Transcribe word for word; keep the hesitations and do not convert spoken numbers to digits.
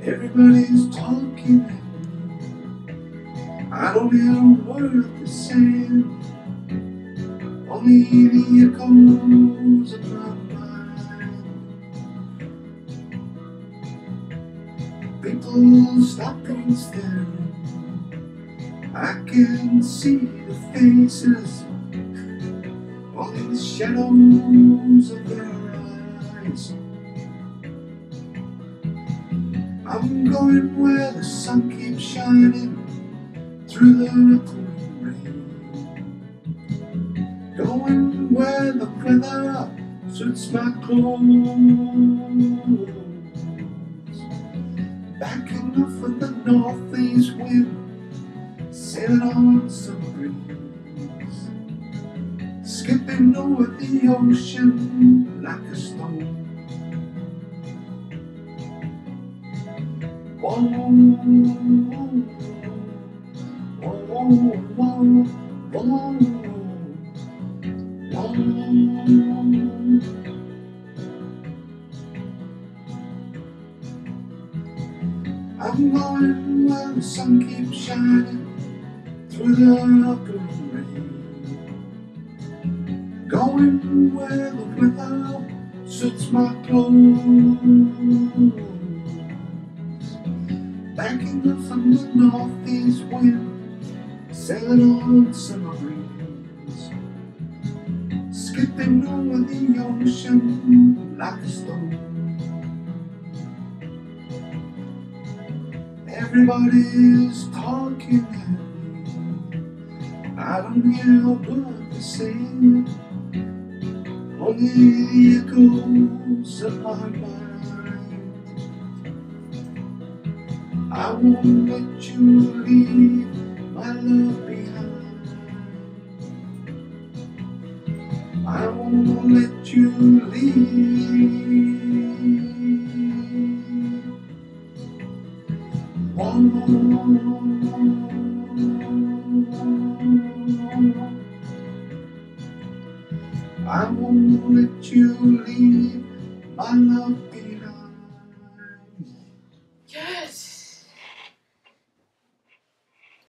Everybody's talking at me. I don't hear a word they're saying, only the echoes of my mind. People stopping staring, I can see the faces, only the shadows of their eyes. I'm going where the sun keeps shining through the pouring rain, going where the weather suits my clothes, backing off of the northeast wind, sailing on summer breeze, skipping over the ocean like a stone. Whoa, whoa, whoa, whoa, whoa. I'm going where the sun keeps shining through the pouring rain, going where the weather suits my clothes, backing up from the northeast wind, sailing on summer breeze, skipping over the ocean like a stone. Everybody's talking at me, I don't hear a word they're saying, only the echoes of my mind. I won't let you leave my love behind. I won't let you leave. Oh, I won't let you leave my love behind.